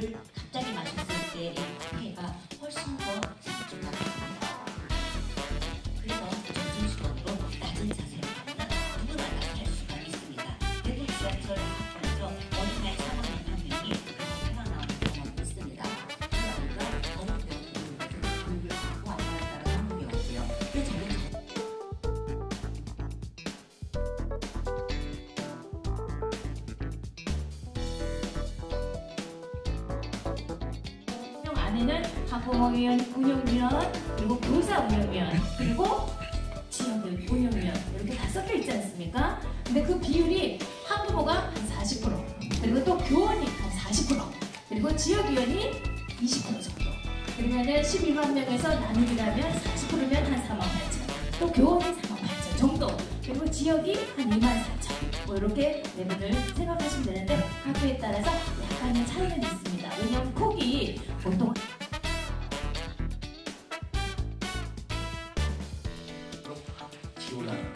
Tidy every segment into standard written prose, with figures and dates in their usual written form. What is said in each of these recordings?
물을 갑자기 마셨을 때의 피해가 훨씬 더 생기가 있습니다. 그래서 전진수건으로 낮은 자세로 하면 누구나 다 할 수가 있습니다. 대구 지하철 사건에서 어린아이 사망한 한 명이 태어나온 경험이 있습니다. 그 아이가 너무 배고픈 것을 공격하고 아빠에 따라 넘겨왔고요. 그 작은 안에는 학부모위원, 운영위원, 그리고 교사 운영위원, 그리고 지역 운영위원 이렇게 다 섞여 있지 않습니까? 근데 그 비율이 학부모가 한 40%, 그리고 또 교원이 한 40%, 그리고 지역위원이 20% 정도. 그러면은 11만 명에서 나누기라면 40%면 한 4만 8천, 또 교원이 4만 8천 정도, 그리고 지역이 한 2만 4천. 뭐 이렇게 레벨을 생각하시면 되는데 학교에 따라서 약간의 차이는 있습니다. 왜냐하면 폭이 보통 지원하는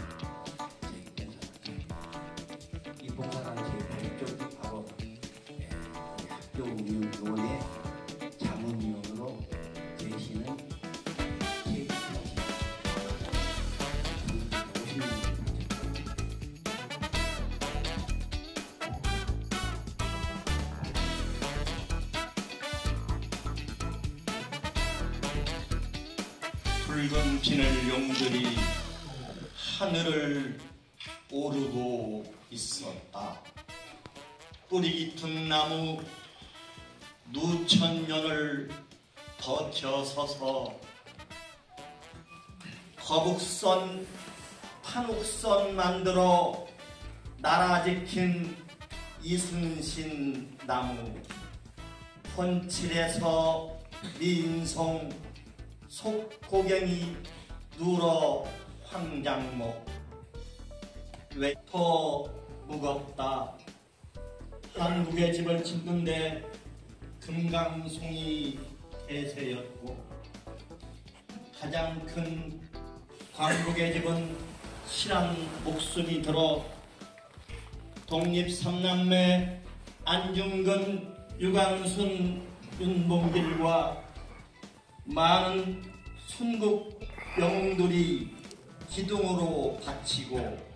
이 봉사단체 목적이 바로 학교 운영위원회 자문위원으로 계시는 붉은 비늘 용들이 하늘을 오르고 있었다. 뿌리 깊은 나무 누천년을 버텨서서 거북선, 판옥선 만들어 나라 지킨 이순신 나무, 혼칠에서 민송 속고갱이 누러 황장목, 왜 더 무겁다. 한국의 집을 짓는데 금강송이 대세였고 가장 큰 광국의 집은 실한 목숨이 들어 독립 3남매 안중근, 유광순, 윤봉길과 많은 순국 영웅들이 기둥으로 바치고